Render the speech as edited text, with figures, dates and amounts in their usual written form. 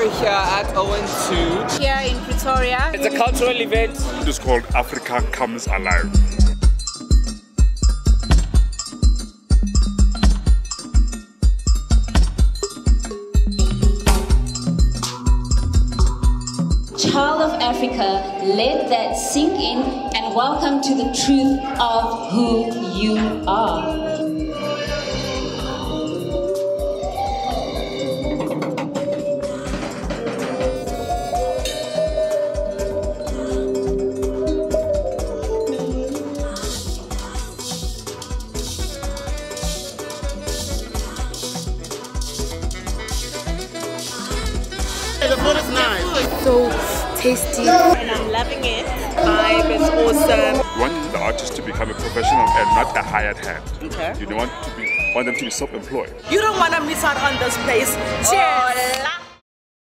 we're here at Owen 2. Here in Pretoria. It's a cultural event. It's called Africa Comes Alive. Child of Africa, let that sink in and welcome to the truth of who you are. The food is nice. So tasty. And I'm loving it. Vibe is awesome. We want the artist to become a professional and not a hired hand. Okay. You don't want them to be self-employed. You don't want to miss out on this place. Cheers!